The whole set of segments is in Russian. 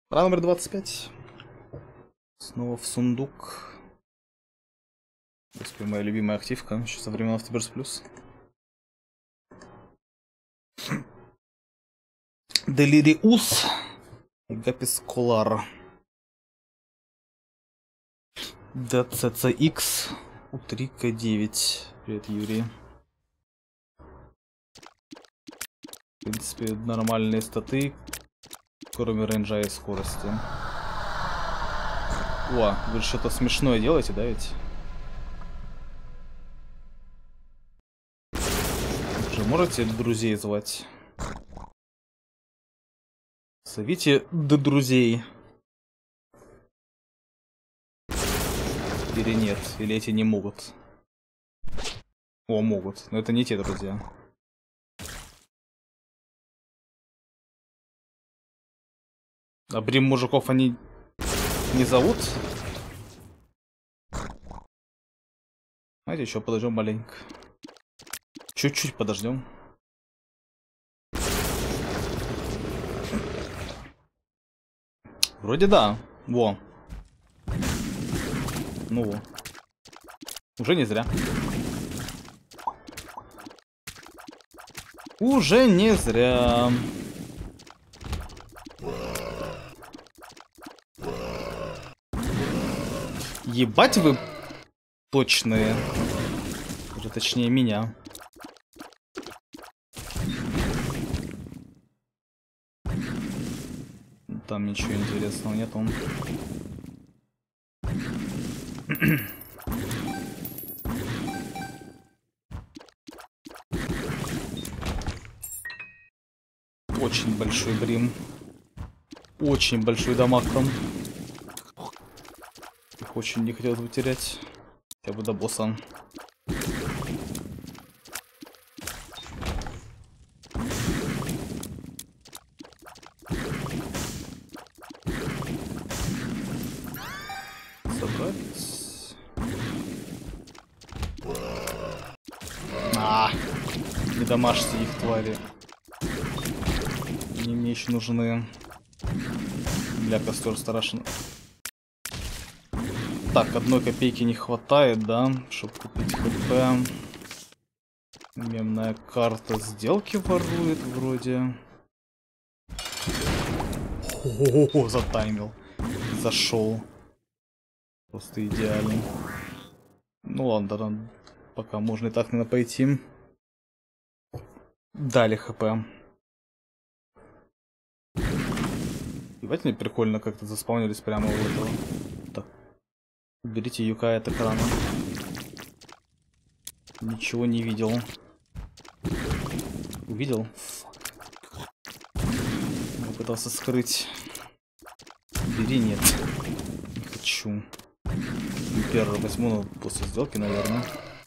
Пора номер 25. Снова в сундук. Господи, моя любимая активка. Еще со времен Afterbirth Plus. Делириус и Гапис Колар. DCCX U3К9. Привет, Юрий. В принципе, нормальные статы, кроме рейнджа и скорости. О, вы что-то смешное делаете, да ведь? Уже можете друзей звать? Зовите друзей. Или нет? Или эти не могут? О, могут. Но это не те друзья. А брим мужиков они не зовут? Давайте еще подождем маленько. Чуть-чуть подождем. Вроде да. Во. Ну во. Уже не зря. Уже не зря. Ебать вы точные. Уже точнее меня. Там ничего интересного нет. Он. Очень большой брим. Очень большой дамаг там. Их очень не хотелось бы терять. Хотя бы до босса. Собрать. Не домашние их твари. Они мне еще нужны для костер страшно. Так, 1 копейки не хватает, да, чтобы купить хп. Мемная карта сделки ворует вроде. О, затаймил. Зашел. Просто идеально. Ну ладно, да, пока можно и так, наверное, пойти. Дали хп. Ебать, мне прикольно как-то заспаунились прямо у этого. Так. Уберите Юкая от экрана. Ничего не видел. Увидел? Я пытался скрыть. Бери, нет. Не хочу. Император возьму, но после сделки, наверное.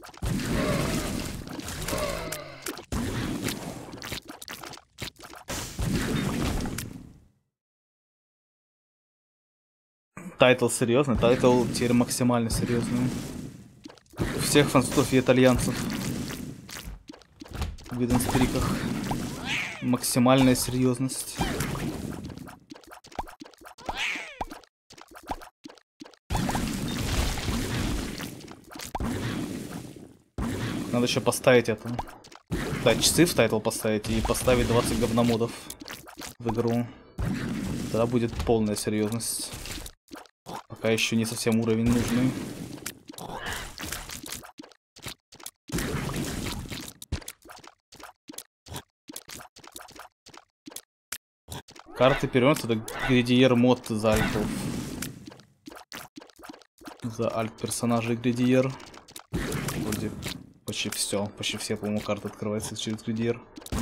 Тайтл серьезный, тайтл теперь максимально серьезный. У всех французов и итальянцев в виденстриках максимальная серьезность. Надо еще поставить это. Да, часы в тайтл поставить и поставить 20 говномодов в игру. Тогда будет полная серьезность. Пока еще не совсем уровень нужный. Карты перевернуты, это гридиер мод за альтов. За альт персонажей гридиер. Вроде почти все, по-моему, карты открываются через гридиер.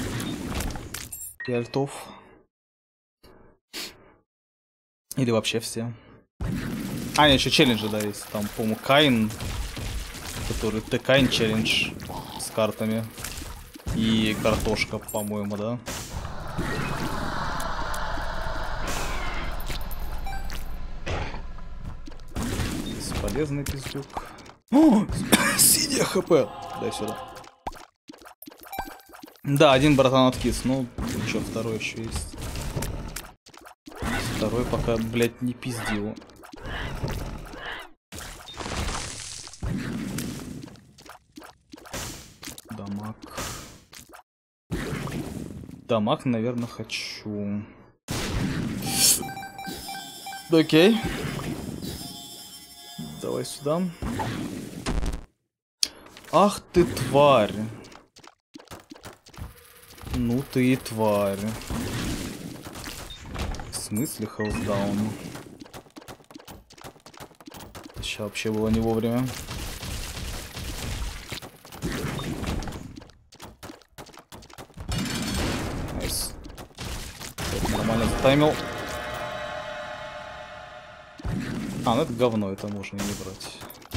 И альтов. Или вообще все. А, нет, еще челленджи, да, есть. Там, по-моему, Кайн, который Т-Кайн челлендж с картами. И картошка, по-моему, да. Бесполезный пиздюк. О, синяя хп. Дай сюда. Да, один братан откис, ну, ничего, второй еще есть. Второй пока, блядь, не пиздил. Дамаг. Дамаг, наверное, хочу. Окей. Давай сюда. Ах ты тварь. Ну ты и тварь. В смысле хелсдаун? Сейчас вообще было не вовремя. Найс. Нормально затаймил. А, ну это говно, это можно и не брать.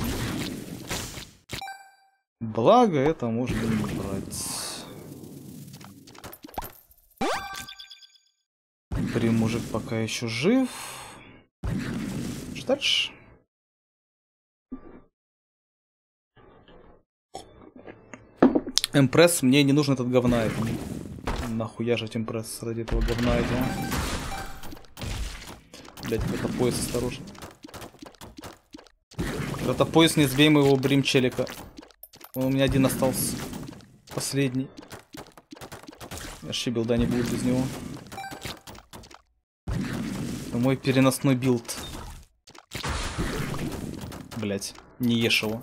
Благо, это можно и не брать. Мужик пока еще жив. Что дальше? Импресс, мне не нужен этот говна. Нахуя жать импресс ради этого говна этого. Блять, кротопояс, осторожно. Кротопояс, не сбей моего бримчелика. Он у меня один остался. Последний. Вообще билда не будет без него. Это мой переносной билд. Блять, не ешь его.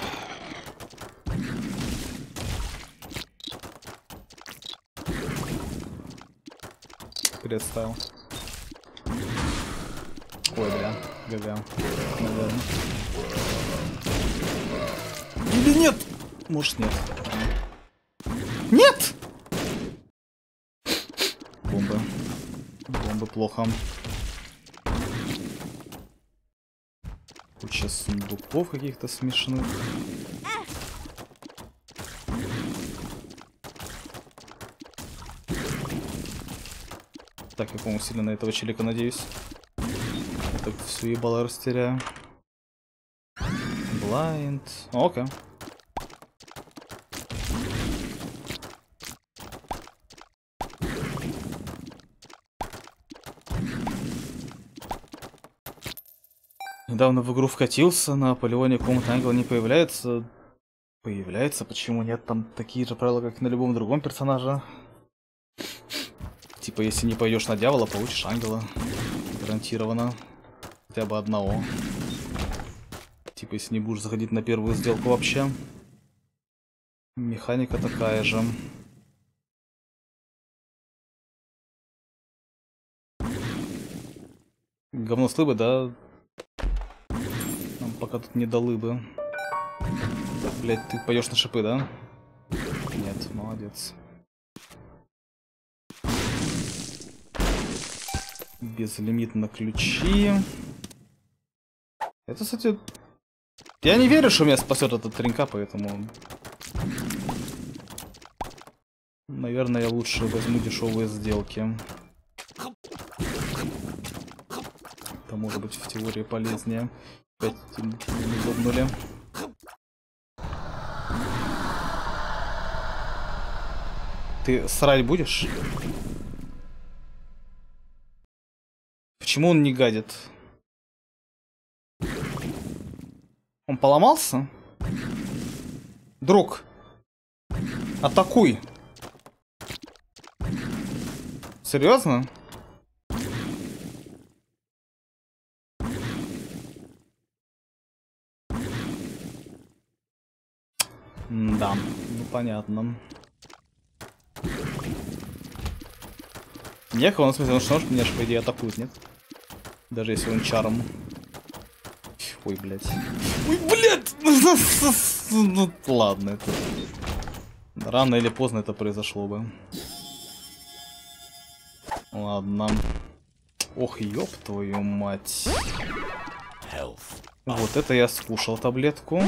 Представил. Ой, бля, ГГ. Наверное. Или нет? Может, нет. Нет! Бомбы. Бомбы плохо. Куча сундуков каких-то смешных. Так, я, по-моему, сильно на этого челика надеюсь. Я так всю ебало растеряю. Блайнд. Окей. Недавно в игру вкатился, на полигоне комната ангела не появляется. Появляется? Почему нет? Там такие же правила, как и на любом другом персонаже. Типа, если не пойдешь на дьявола, получишь ангела. Гарантированно. Хотя бы одного. Типа, если не будешь заходить на первую сделку вообще. Механика такая же. Говно с лыбы, да? Нам пока тут не до лыбы. Блять, ты поешь на шипы, да? Нет, молодец. Безлимит на ключи. Это, кстати... Я не верю, что меня спасет этот тренька, поэтому... Наверное, я лучше возьму дешевые сделки. Это может быть в теории полезнее. Опять не зубнули. Ты срать будешь? Почему он не гадит? Он поломался? Друг, атакуй. Серьезно? Да, ну понятно. Некого, ну, в смысле, он меня же, по идее, атакует, нет? Даже если он чаром. Ой, блядь. Ой, блядь! Ну, ладно, это... Рано или поздно это произошло бы. Ладно. Ох, ёб твою мать. Вот это я скушал таблетку.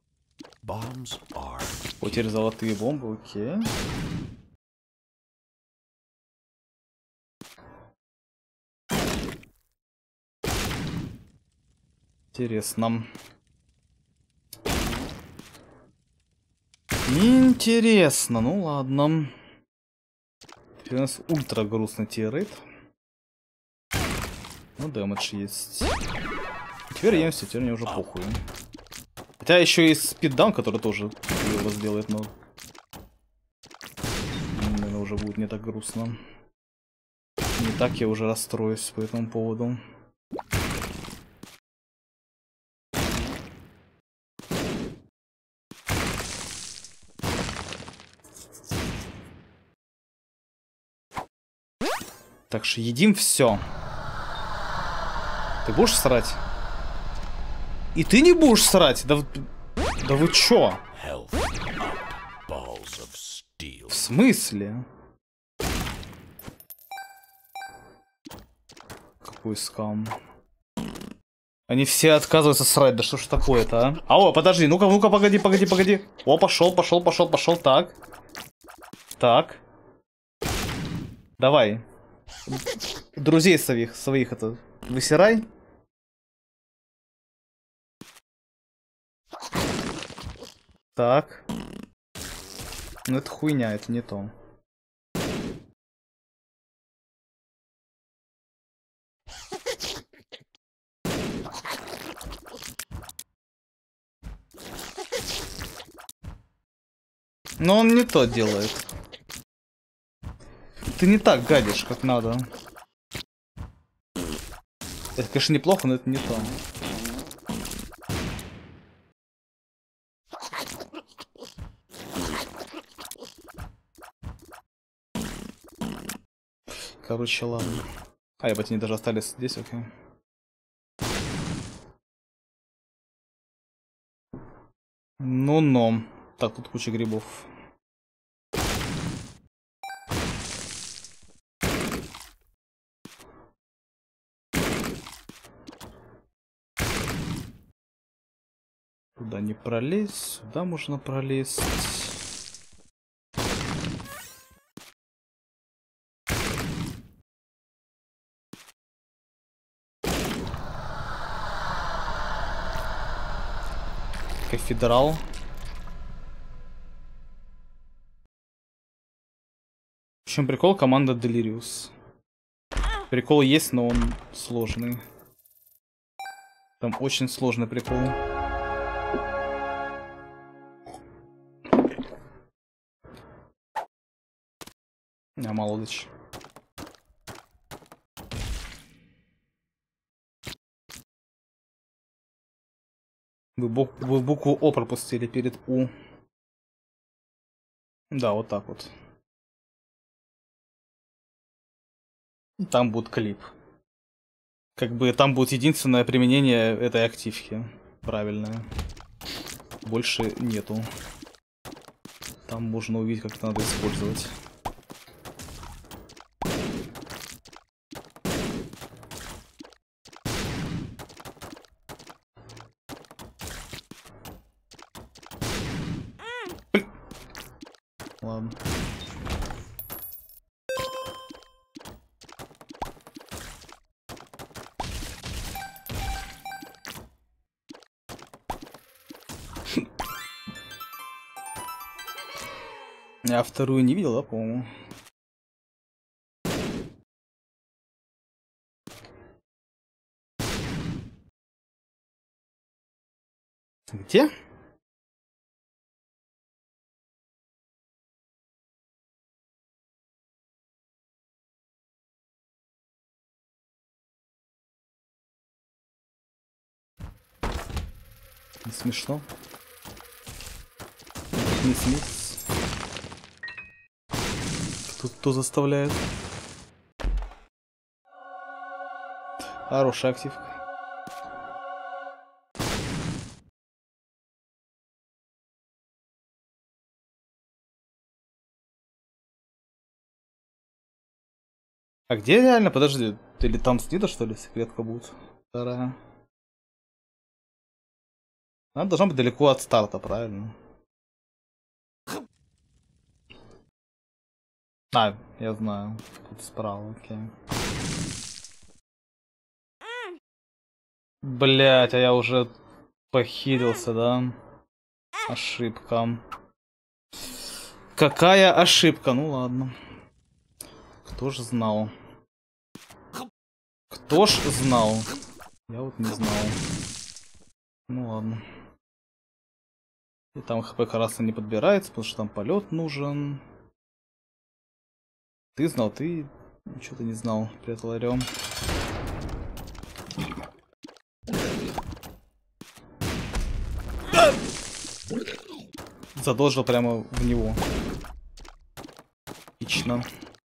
Потерь золотые бомбы, окей. Интересно. Интересно, ну ладно. Теперь у нас ультра грустный тирейт. Ну, дэмэдж есть. Теперь я все, теперь мне уже похуй. Хотя еще и спиддаун, который тоже его сделает, но... Наверное, уже будет не так грустно. Не так я уже расстроюсь по этому поводу. Так что едим все. Ты будешь срать? И ты не будешь срать? Да вы чё? В смысле? Какой скам? Они все отказываются срать. Да что ж такое-то, а? Алло, подожди, ну-ка, погоди. О, пошел. Так. Так. Давай. Друзей своих это высирай. Так. Ну это хуйня, это не то. Но он не то делает. Ты не так гадишь, как надо. Это, конечно, неплохо, но это не то. Короче, ладно. А, ебать, они даже остались здесь, окей. Ну-но. Так, тут куча грибов. Туда не пролезть, сюда можно пролезть. Кафедрал. В чем прикол команда Delirious? Прикол есть, но он сложный. Там очень сложный прикол. А, молодец. Вы букву О пропустили перед У. Да, вот так вот. И там будет клип. Как бы там будет единственное применение этой активки. Правильное. Больше нету. Там можно увидеть, как это надо использовать. Ладно. Я вторую не видел, да, по-моему. Где? Не смешно. Не смейтесь. Кто заставляет? Хорошая активка. А где реально? Подожди, или там снизу, что ли, секретка будет? Вторая. Она должна быть далеко от старта, правильно? А, я знаю. Тут справа, окей. Блять, а я уже похилился, да? Ошибка. Какая ошибка? Ну ладно. Кто ж знал? Кто ж знал? Я вот не знал. Ну ладно. И там хп как раз не подбирается, потому что там полет нужен. Ты знал, ты что-то не знал, прятал орем. Задолжил прямо в него. Отлично.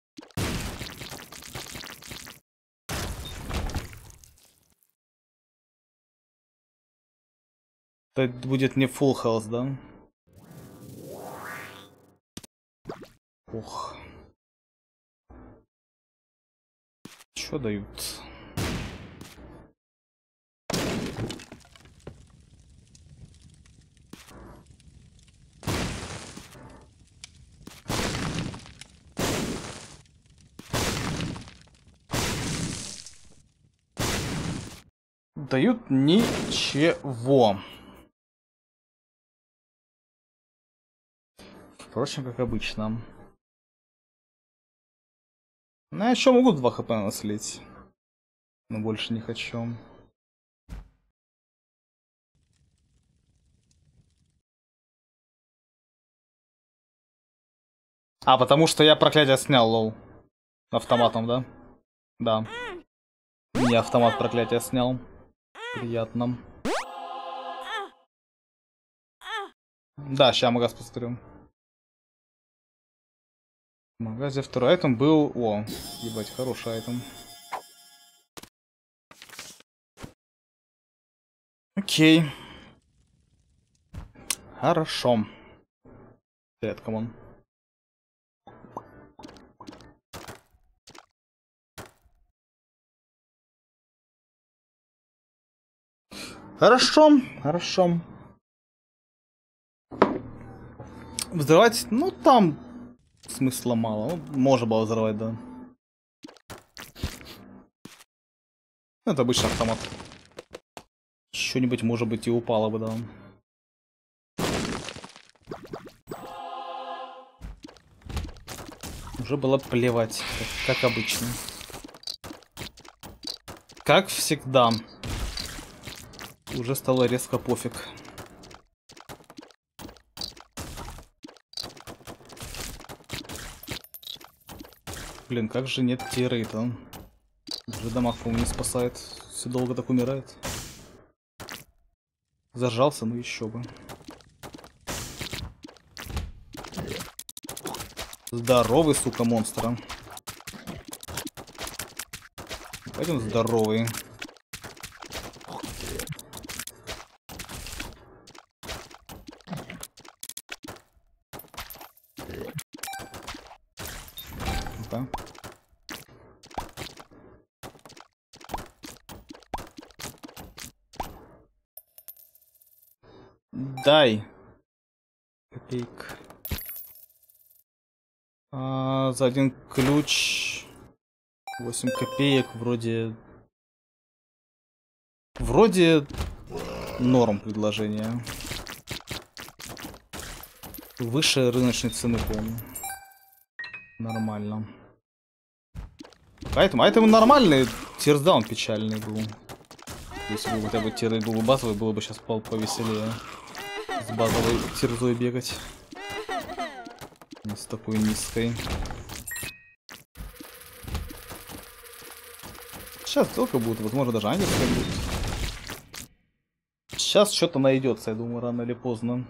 Это будет не full health, да? Ох. Чё дают? Дают ничего. Впрочем, как обычно. Ну, еще могут 2 хп наслить. Но больше не хочу. А, потому что я проклятие снял, лол. Автоматом, да? Да. Я автомат проклятия снял. Приятно. Да, сейчас магаз посмотрю. В магазе второй айтем был... О, ебать, хороший айтем. Окей. Хорошо. Привет, камон. Хорошо, хорошо. Взрывать, ну там смысла мало. Ну, можно было взрывать, да. Это обычный автомат. Что-нибудь, может быть, и упало бы, да. Уже было плевать, как обычно. Как всегда. Уже стало резко пофиг. Блин, как же нет тирейта? Уже дамаг, по-моему, не спасает. Все долго так умирает. Зажался, ну еще бы. Здоровый, сука, монстр. Пойдем здоровый. Ну-ка. Дай. Копейк. За один ключ 8 копеек вроде норм предложение. Выше рыночной цены, помню. Нормально. Поэтому нормальный тирдаун печальный был. Если бы хотя бы тиры был бы базовый, было бы сейчас повеселее. С базовой тирзой бегать. Не с такой низкой. Сейчас только будет, возможно, даже ангельская будет. Сейчас что-то найдется, я думаю, рано или поздно.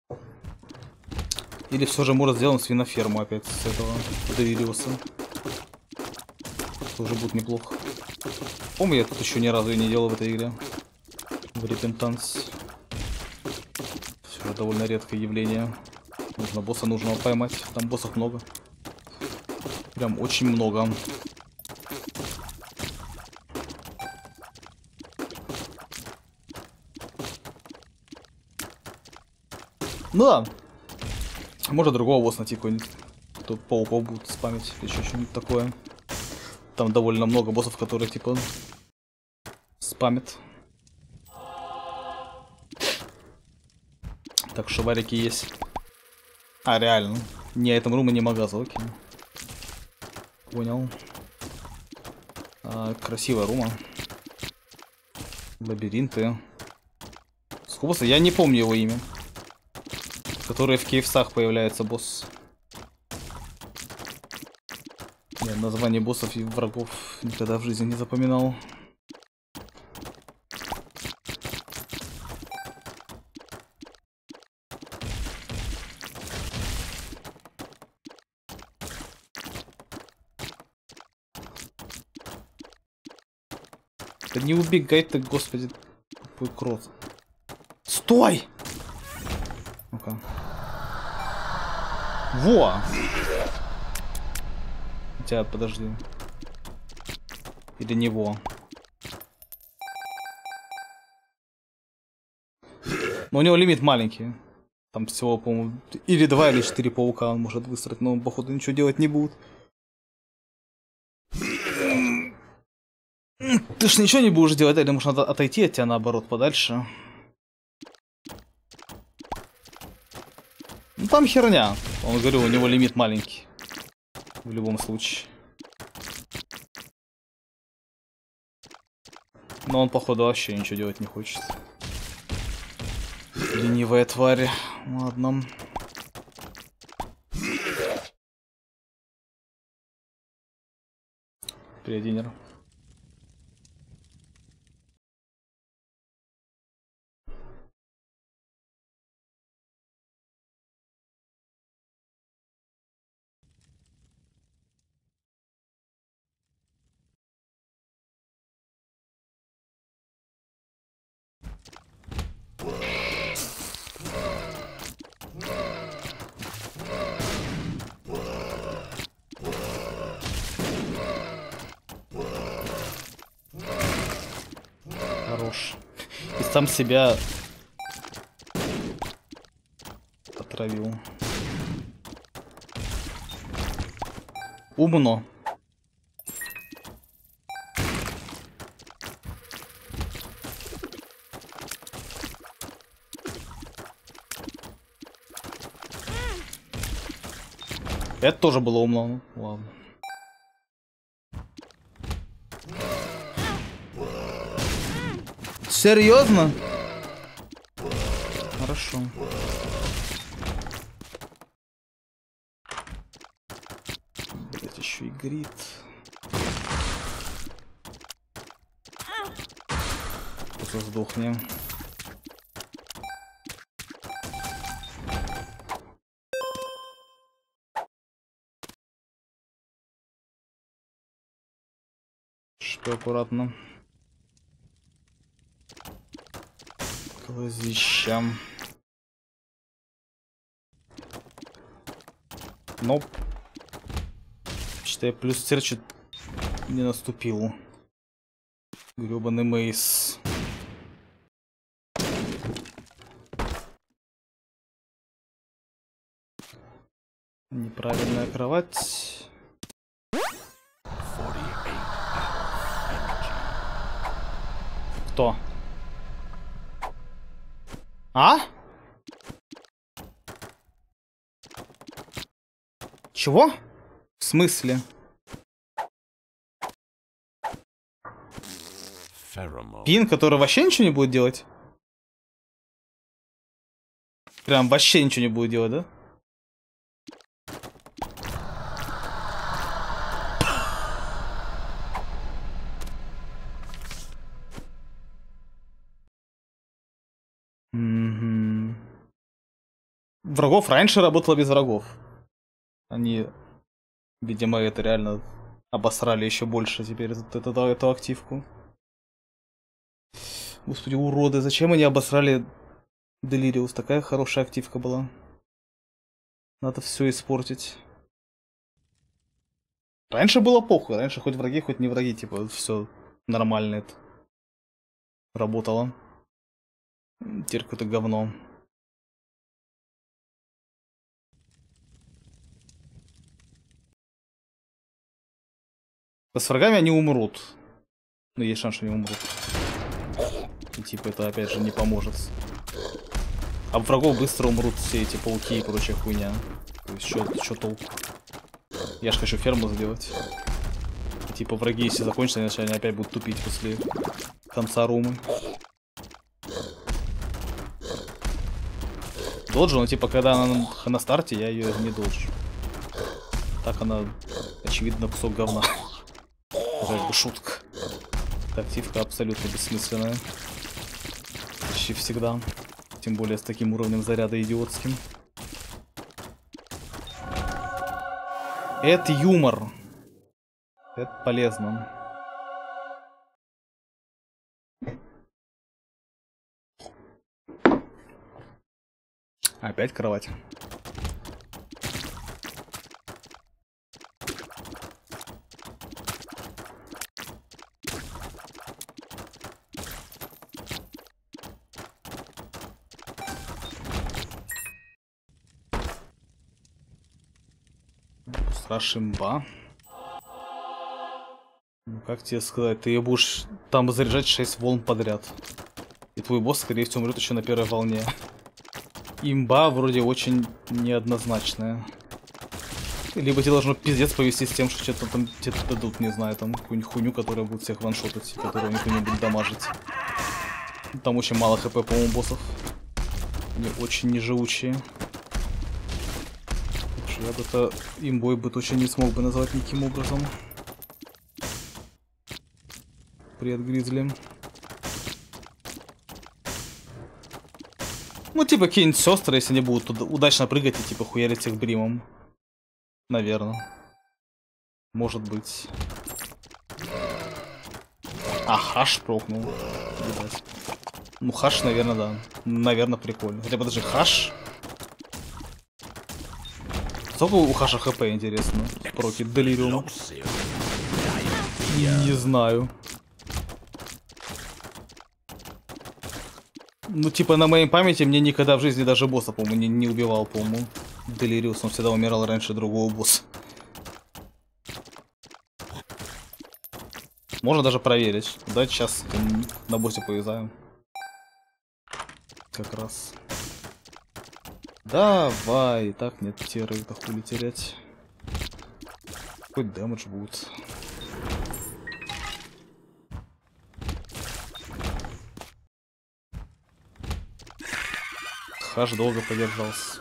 Или все же может сделаем свиноферму опять с этого Девилиуса. Тоже будет неплохо. Помню, я тут еще ни разу и не делал в этой игре. В Repentance. Все довольно редкое явление. Нужно босса нужного поймать. Там боссов много. Прям очень много. Ну да. Может другого босса найти какой-нибудь. Кто пауков будет спамить. Еще что-нибудь такое. Там довольно много боссов, которые типа спамят. Так что варики есть. А, реально. Не этом рума, не магаза, окей. Понял. Красивая рума. Лабиринты. Скубоса, я не помню его имя. Который в кейфсах появляется босс. Я название боссов и врагов никогда в жизни не запоминал. Да не убегай ты, господи, какой крот. Стой! Ну-ка. Во! Хотя, подожди. Или не во. Но у него лимит маленький. Там всего, по-моему, или 2, или 4 паука он может выстроить, но он, походу, ничего делать не будет. Ты ж ничего не будешь делать, или может надо отойти от тебя наоборот подальше. Ну там херня. Он, говорю, у него лимит маленький. В любом случае. Но он, походу, вообще ничего делать не хочет. Ленивая тварь. Ладно. Привет, Динер. Хорош. И сам себя отравил. Умно. Это тоже было умно. Ну, ладно. Серьезно? Хорошо. Блять, еще и грит. Просто сдохнем. Что аккуратно. Глазища. Ноп. Считай, плюс серчит не наступил. Гребаный мейс. Неправильная кровать. Кто? А? Чего? В смысле? Пин, который вообще ничего не будет делать? Прям вообще ничего не будет делать, да? Врагов раньше работало без врагов. Они, видимо, это реально обосрали еще больше теперь эту активку. Господи, уроды, зачем они обосрали Делириус? Такая хорошая активка была. Надо все испортить. Раньше было похуй, раньше хоть враги, хоть не враги, типа, все нормально это работало. Теперь какое-то говно. С врагами они умрут. Но есть шанс, что они умрут. И типа это опять же не поможет. А врагов быстро умрут все эти пауки и прочая хуйня. То есть что толку? Я ж хочу ферму сделать. типа враги, если закончатся, иначе они опять будут тупить после конца румы. Доджу, но типа когда она на старте, я ее не доджу. Так она, очевидно, кусок говна. Как бы шутка. Тактивка абсолютно бессмысленная. Почти всегда. Тем более с таким уровнем заряда идиотским. Это юмор. Это полезно. Опять кровать. Страшимба. Ну как тебе сказать, ты ее будешь там заряжать 6 волн подряд. И твой босс, скорее всего, умрет еще на первой волне. Имба вроде очень неоднозначная. Либо тебе должно пиздец повести с тем, что что-то там тебе дадут, не знаю, там какую-нибудь хуйню, которая будет всех ваншотать, которую никто не будет дамажить. Там очень мало хп, по-моему, боссов. Они очень неживучие. Я бы это имбой бы точно не смог бы назвать никаким образом. Привет, Гризли. Ну, типа, какие-нибудь сестры, если они будут удачно прыгать и, типа, хуярить всех бримом. Наверное. Может быть. А, хаш прокнул. Видать. Ну, хаш, наверное, да. Наверное, прикольно. Хотя, подожди, хаш? Сколько у хаша хп, интересно? Проки делириум. Не знаю. Ну, типа, на моей памяти мне никогда в жизни даже босса, по-моему, не убивал, по-моему. Делириус, он всегда умирал раньше другого босса. Можно даже проверить. Давайте сейчас на боссе повязаем. Как раз. Давай. Так, нет теры, это хули терять. Хоть дэмэдж будет. Хаш долго подержался.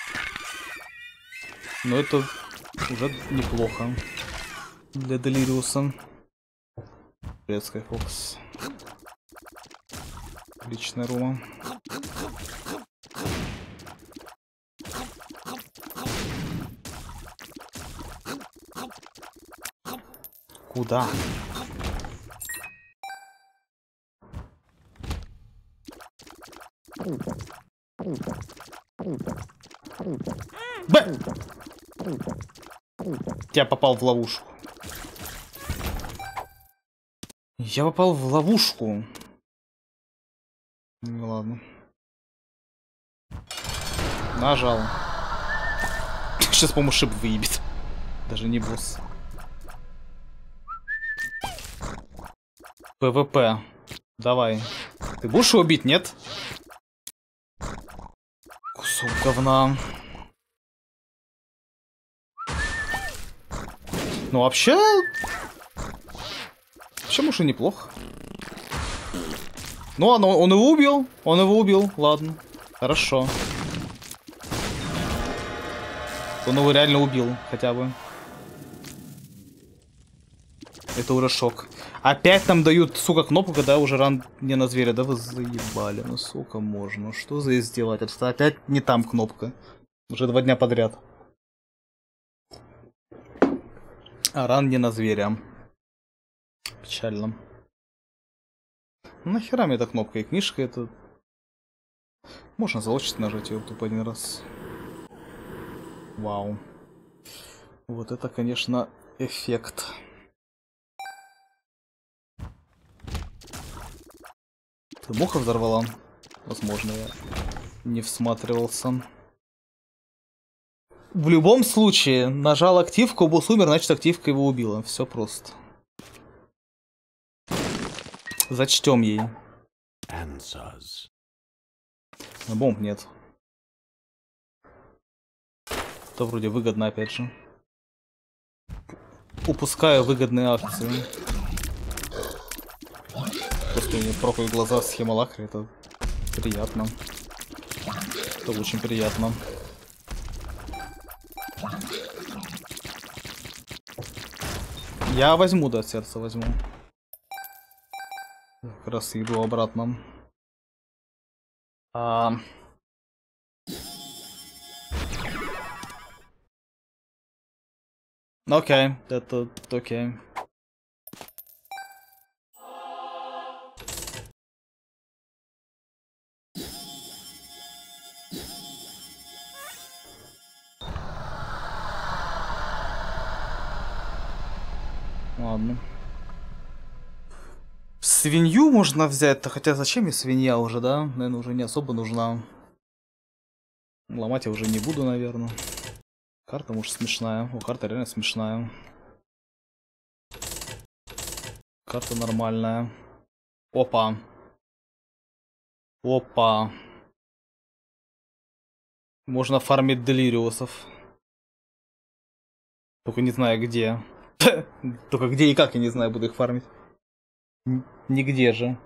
Но это уже неплохо для Делириуса. Привет, Скайфокс. Отличная рума. Куда? Б! Я попал в ловушку. Я попал в ловушку. Ну ладно. Нажал. Сейчас, по-моему, шип выебет. Даже не босс. ПВП. Давай. Ты будешь его бить, нет? Кусок говна. Ну вообще... Вообще, может, и неплохо. Ну ладно, он его убил. Он его убил. Ладно. Хорошо. Он его реально убил, хотя бы. Это уже шок. Опять нам дают, сука, кнопку, когда уже ран не на зверя. Да вы заебали. Ну, сука, можно. Что за издевательство? Опять не там кнопка. Уже 2 дня подряд. А ран не на зверя. Печально. Нахера мне эта кнопка и книжка это... Можно заочить нажать ее тупо 1 раз. Вау. Вот это, конечно, эффект. Ты муха взорвала? Возможно, я не всматривался. В любом случае, нажал активку, босс умер, значит активка его убила. Все просто. Зачтем ей. Но бомб нет. Это вроде выгодно, опять же. упускаю выгодные акции. Просто мне прокают глаза с Хималакри, это приятно. Это очень приятно. Я возьму, да, сердце возьму. Как раз иду обратно. Окей, это окей. Ладно. Свинью можно взять-то, хотя зачем мне свинья уже, да? Наверное, уже не особо нужна. Ломать я уже не буду, наверное. Карта, может, смешная. О, карта реально смешная. Карта нормальная. Опа. Опа. Можно фармить делириусов. Только не знаю где. Только где и как, я не знаю, буду их фармить. Нигде же.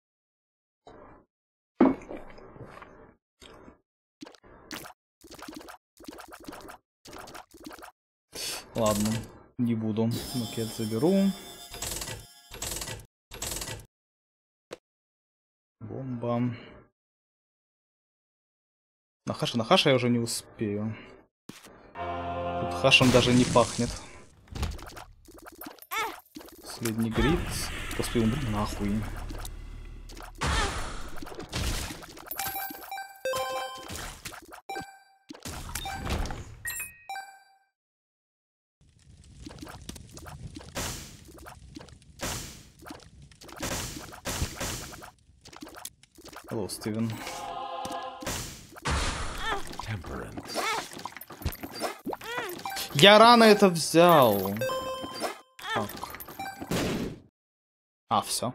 Ладно, не буду. Макет заберу. Бомба. На хаша я уже не успею. Тут хашем даже не пахнет. Последний грид. После умру нахуй. Hello, Стивен. Я рано это взял. Так. А, все.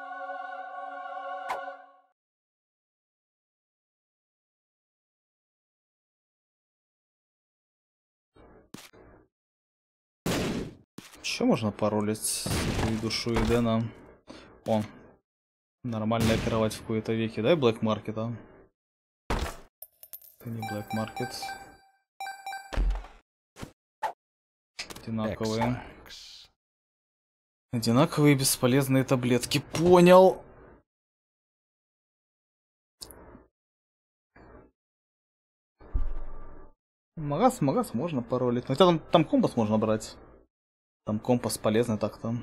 Еще можно паролить с этой душу Эдена. О, нормальная кровать в кои-то веке. Дай Black Market, а? Это не Black Market. Одинаковые. Одинаковые бесполезные таблетки. Понял. Магаз можно паролить. Но там компас можно брать. Там компас полезный так-то.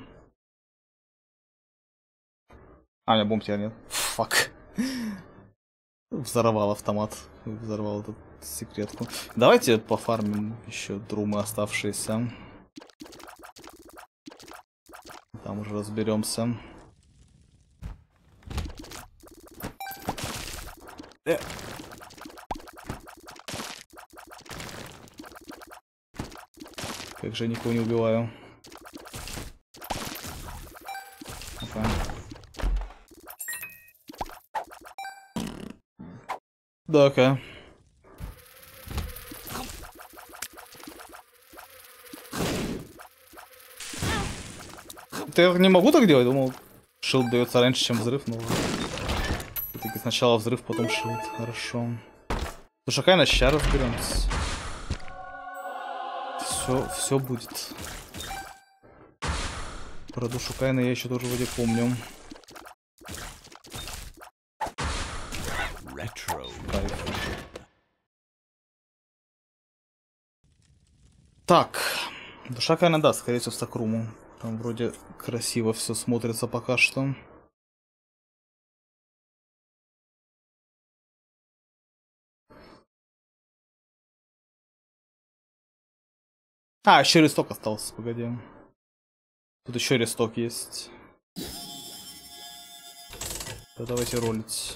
А, у меня бомб нет. Фак. Взорвал автомат. Взорвал эту секретку. Давайте пофармим еще друмы оставшиеся. Там уже разберемся. Как же я никого не убиваю. Okay. Да, окей. Я не могу так делать, думал, шилд дается раньше, чем взрыв, но все-таки сначала взрыв, потом шилд. Хорошо. Слушай, какая сейчас разберемся. Все будет. Про душу Кайна я еще тоже вроде помню. Кайф. Так. Душа Кайна, да, скорее всего, в Сакруму. Там вроде красиво все смотрится пока что. А, еще ресток остался, погоди. Тут еще ресток есть. Да, давайте ролить.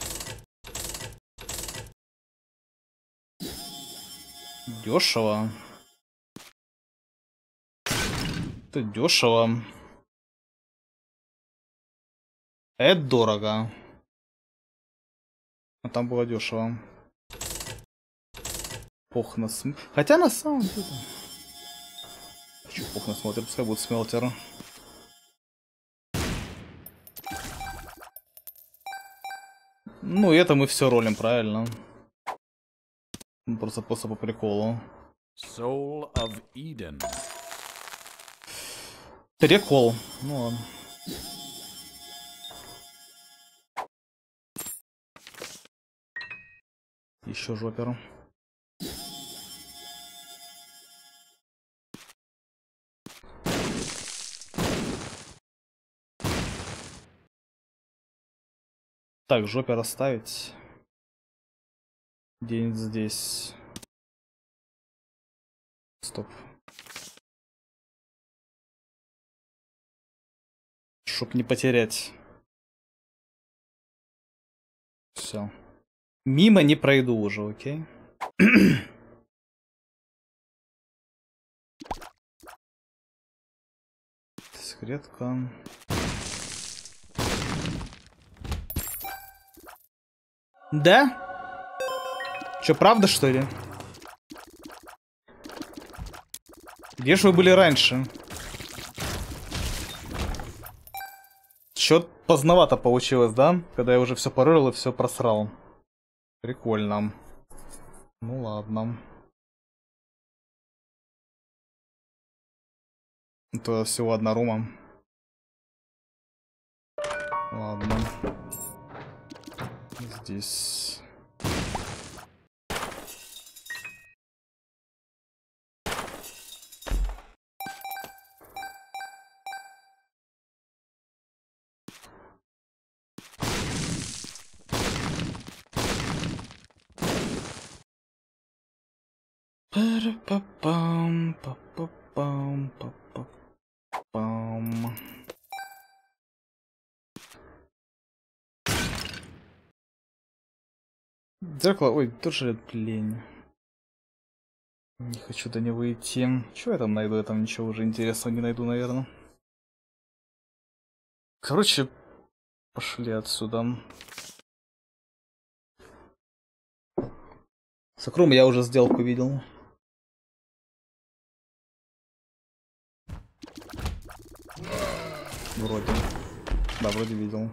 Дешево. Это дешево. Это дорого. А там было дешево. Пох на см... Хотя на самом деле... Чупок насмотрим, пускай будет смелтер. Ну, это мы все ролим, правильно? Просто по приколу. Soul of Eden. Прикол. Ну ладно. Еще жопер. Так, жопер оставить. Где-нибудь здесь. Стоп. Чтоб не потерять. Все. Мимо не пройду уже, окей? Секретка. Да? Чё, правда, что ли? Где же вы были раньше? Чё поздновато получилось, да? Когда я уже все порыл и все просрал. Прикольно. Ну ладно. Это всего одна рума. Ладно. Здесь. Пам, пам, пам. Зеркало, ой, тоже лень. Не хочу до него идти. Чего я там найду? Я там ничего уже интересного не найду, наверное. Короче, пошли отсюда. С Акрум я уже сделку видел. Вроде. Да, вроде видел.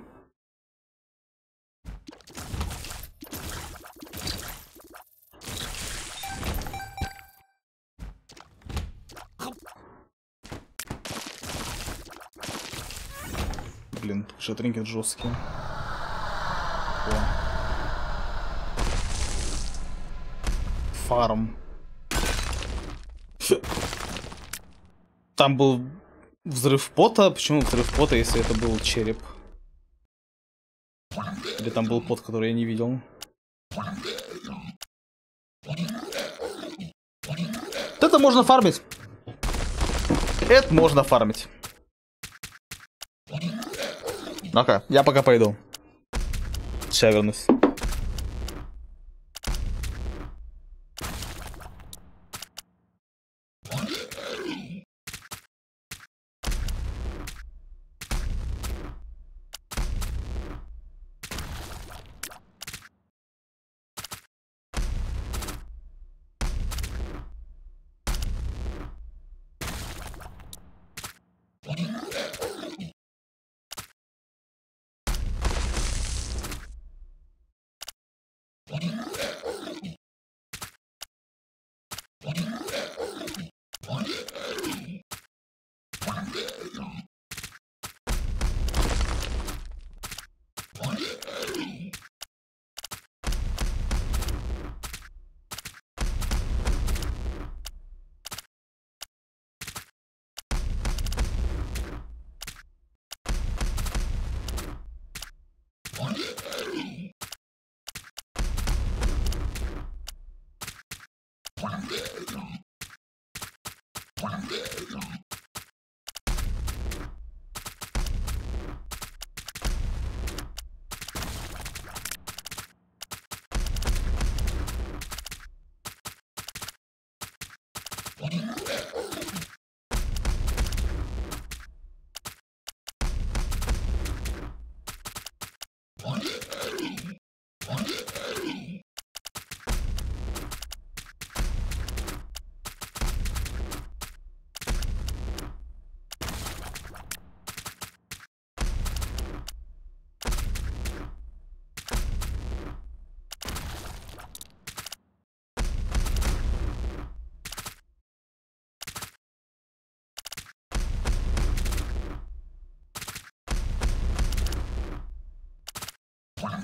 Блин, шатринкет жесткий. Фарм. Там был взрыв пота. Почему взрыв пота, если это был череп? Или там был пот, который я не видел? Это можно фармить. Это можно фармить. Ну-ка, я пока пойду. Сейчас вернусь.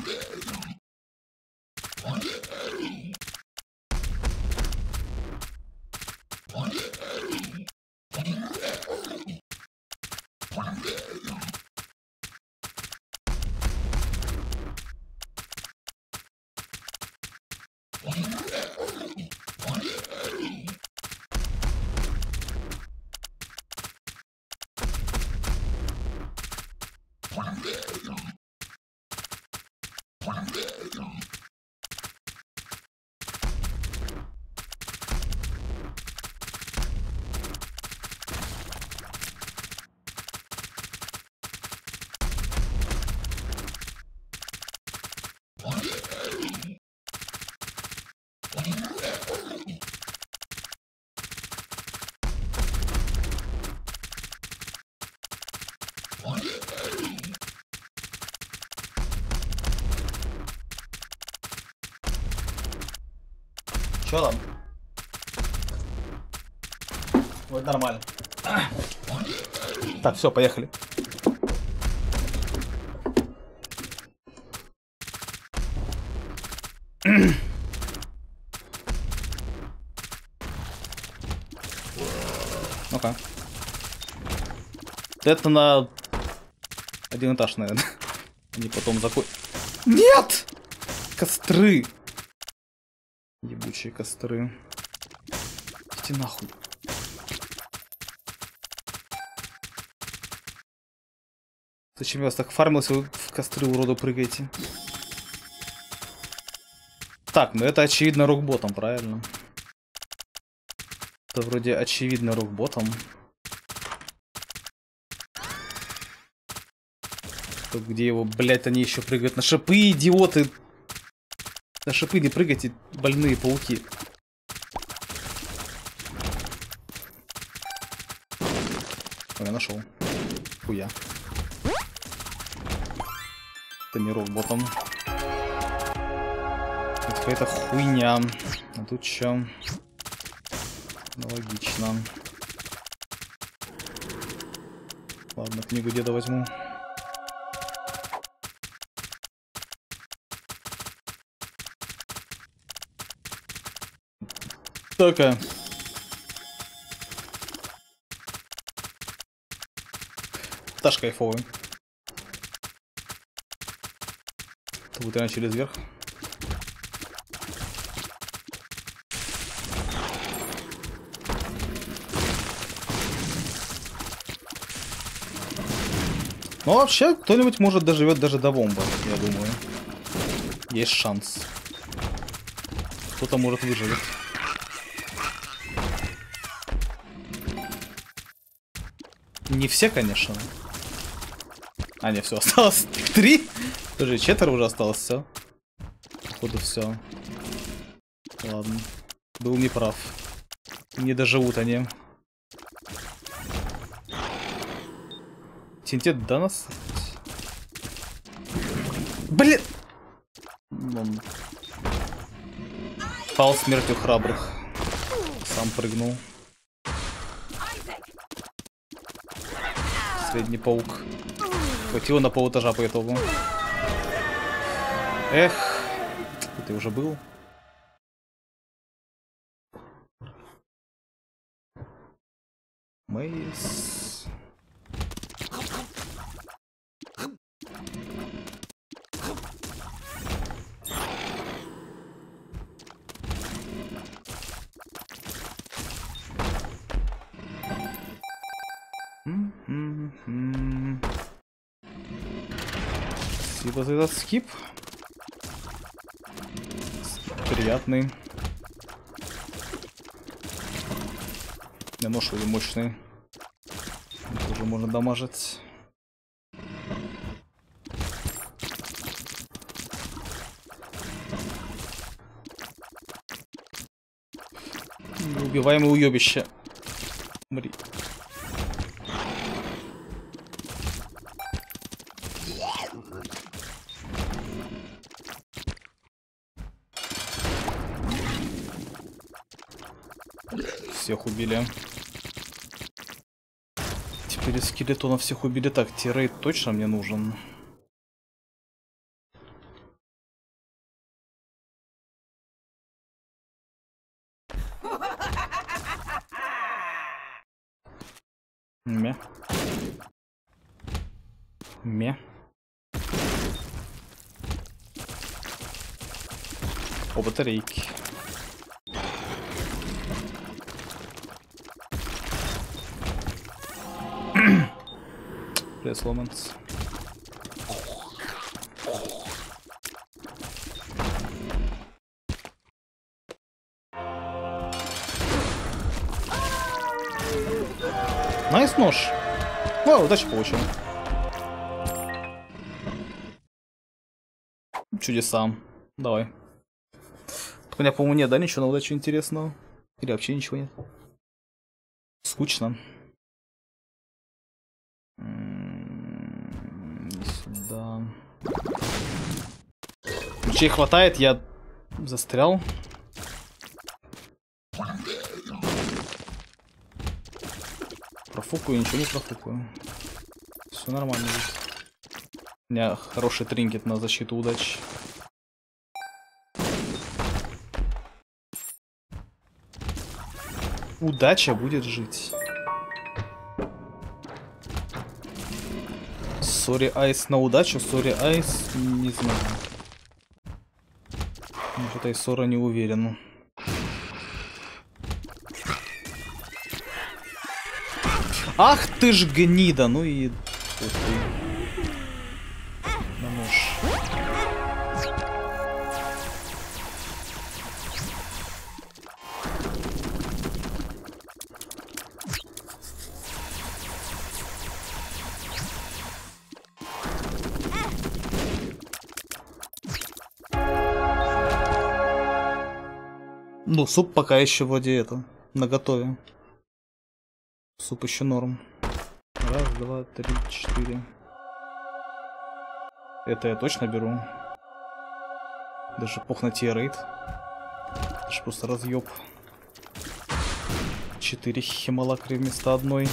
Чё там? Вот нормально. Так, все, поехали. Ну-ка. Это на один этаж, наверное. Они потом закончат. Нет! Костры! Ебучие костры. Идите нахуй. Зачем я вас так фармился, вы в костры уроду прыгаете? Так, ну это очевидно рок-ботом, правильно? Это вроде очевидно рок-ботом. Где его, блядь, они еще прыгают на шипы, идиоты! На шипы не прыгайте, больные пауки. Ой, я нашел. Хуя. Это не рок-ботом. Это какая-то хуйня. А тут что? Логично. Ладно, книгу деда возьму. Такая. Таш кайфовый. Это будет она через верх. Ну вообще, кто-нибудь может доживет даже до бомбы, я думаю. Есть шанс. Кто-то может выживет. Не все, конечно. А, не, все, осталось 3. Тоже 4 уже осталось, все. Походу, все. Ладно. Был неправ. Не доживут они. Тинтет до нас? Блин! Пал смертью храбрых. Сам прыгнул. Средний паук. Хватило на полэтажа по итогу. Эх, ты уже был. Мейс. Спасибо за этот скип. Приятный. Я нож или мощный. Тоже можно дамажить. Убиваемый уебище. Умри. Всех убили. Теперь из скелетонов всех убили. Так, тирейд точно мне нужен. Ме. Ме. О, батарейки. Привет, Ломанс. Найс нож. О, удачи получил. Чудеса. Давай. У меня, по-моему, нет, да, ничего на удачу интересного? Или вообще ничего нет? Скучно. Сюда. Ключей хватает, я застрял. Профукаю, ничего не профукаю. Все нормально здесь. У меня хороший тринкет на защиту удачи. Удача будет жить. Сори Айс на удачу, сори Айс, не знаю. В этой ссоре не уверен. Ах ты ж гнида, ну и... На нож. Ну, суп пока еще вроде это, наготове. Суп еще норм. Раз, два, три, четыре. Это я точно беру. Даже пох на тирейд. Это ж просто разъеб. 4 хималакри вместо одной.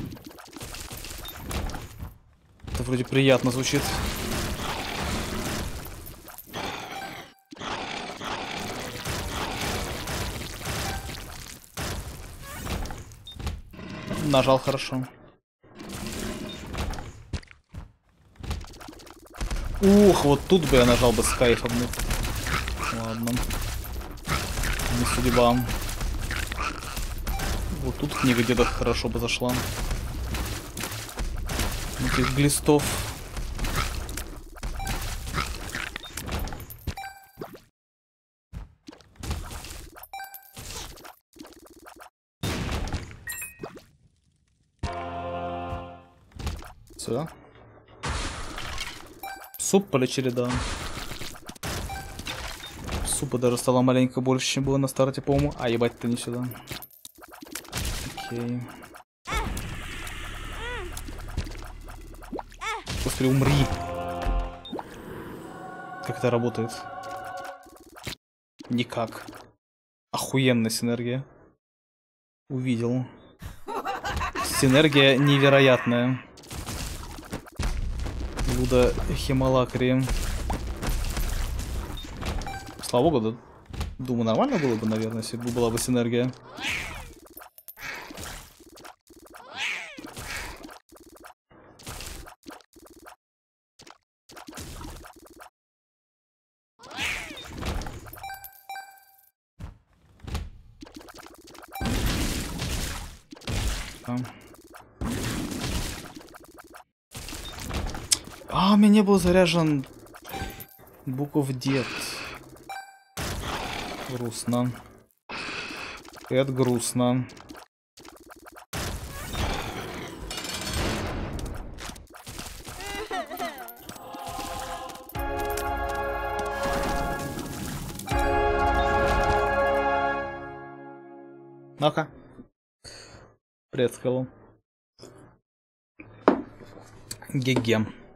Это вроде приятно звучит. Нажал хорошо. Ух, вот тут бы я нажал бы с кайфом. Ладно. Не судьба. Вот тут книга деда хорошо бы зашла. Этих глистов. Сюда. Суп полечили, да. Супа даже стало маленько больше, чем было на старте, по-моему. А, ебать-то не сюда. Окей. Господи, умри. Как это работает? Никак. Охуенная синергия. Увидел. Синергия невероятная. Луда хималакри. Слава богу, да. Думаю, нормально было бы, наверное, если бы была бы синергия. А, у меня не был заряжен букв дед. Грустно. Это грустно. Ну-ка. Привет, Скалу. Геге.